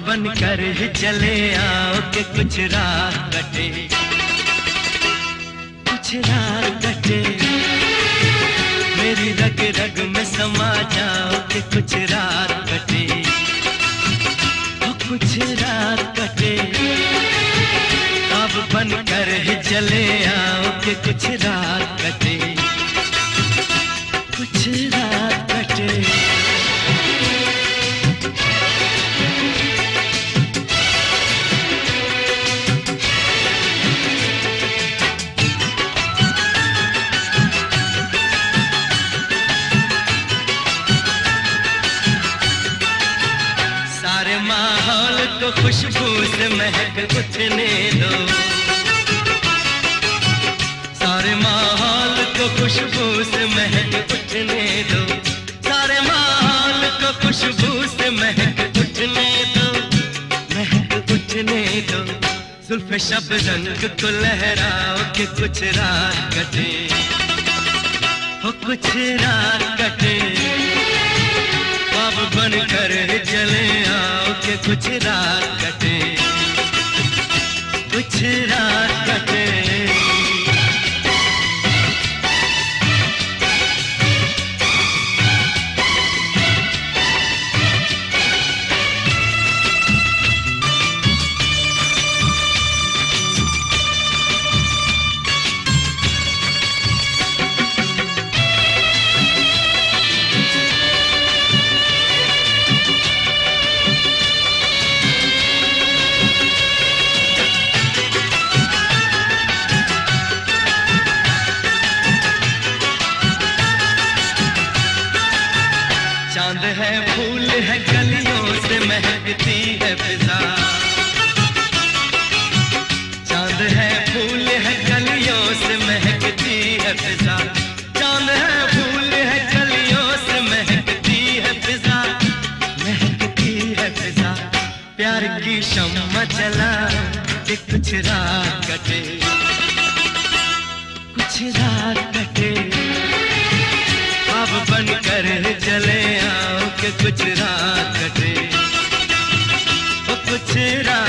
बनकर ही चले आओ कि कुछ रात कटे, कुछ रात कटे। मेरी रग रग में समा जाओ कि कुछ रात कटे, कुछ रात कटे। अब बनकर ही चले आओ कि कुछ रात कटे, कुछ रात कटे। सारे माहौल को खुशबू से महक उठने दो, सारे माहौल को खुशबू से महक उठने दो, सारे माहौल को खुशबू से महक उठने दो, महक उठने दो। जुल्फ़े शबनम को लहराओ कि कुछ रात कटे, हो कुछ रात कटे। अब बनकर चले आओ कि कुछ रात कटे, कुछ रात कटे। चांद है फूल है कलियों से महकती है फिजा, चांद है फूल है कलियों से महकती है फिजा, चांद है फूल है कलियों से महकती है फिजा, महकती है फिजा। प्यार की शम्मा जला कि कुछ रात कटे, कुछ रात कटे। अब बनकर चले आओ कि कुछ रात कटे, कुछ रात